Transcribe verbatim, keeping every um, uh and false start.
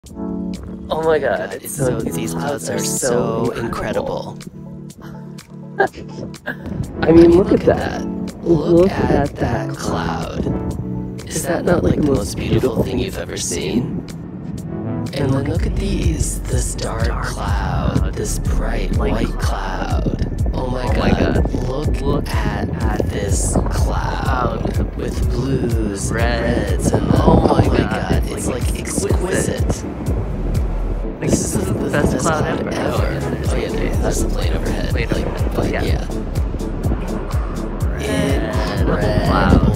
Oh my god, it's It's so, so these, these clouds clouds are are so so incredible. incredible. I mean, look, at that. Look at that cloud. Is that not like the most beautiful thing you've ever seen? And then look at these. This dark cloud. This bright white cloud. Oh my Oh my god. god. Look, Look at, at this cloud. With blues, Reds. reds, and Oh oh my my god, god. it's It's like like exquisite. Like, this is the best cloud ever. Oh yeah, there- there's a plane overhead. Plane Like, overhead, but yeah. yeah. In Red red. clouds.